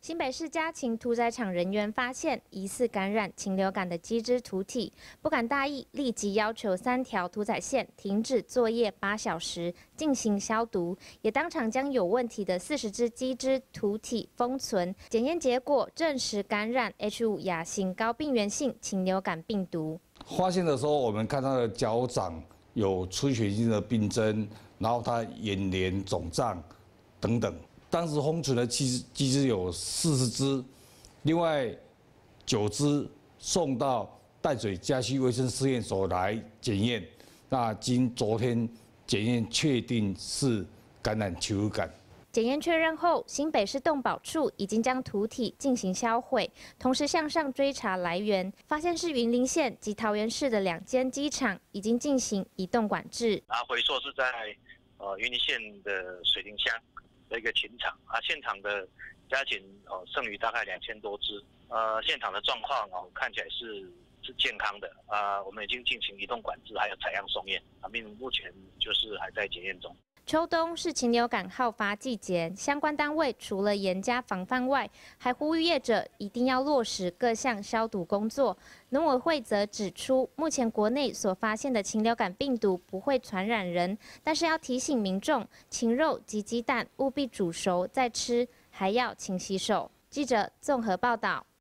新北市家禽屠宰场人员发现疑似感染禽流感的鸡只屠体，不敢大意，立即要求3条屠宰线停止作业8小时，进行消毒，也当场将有问题的40只鸡只屠体封存。检验结果证实感染 H5亚型高病原性禽流感病毒。 发现的时候，我们看它的脚掌有出血性的病征，然后它眼帘肿胀等等。 当时封存的鸡只有40只，另外9只送到淡水嘉西卫生试验所来检验。那经昨天检验确定是感染禽流感。 检验确认后，新北市动保处已经将屠体进行销毁，同时向上追查来源，发现是云林县及桃园市的2间鸡场已经进行移动管制。 回溯是在云林县的水林乡。 的一个禽场现场的家禽剩余大概2000多只，现场的状况看起来是健康的我们已经进行移动管制，还有采样送验并目前就是还在检验中。 秋冬是禽流感好发季节，相关单位除了严加防范外，还呼吁业者一定要落实各项消毒工作。农委会则指出，目前国内所发现的禽流感病毒不会传染人，但是要提醒民众，禽肉及鸡蛋务必煮熟再吃，还要勤洗手。记者综合报道。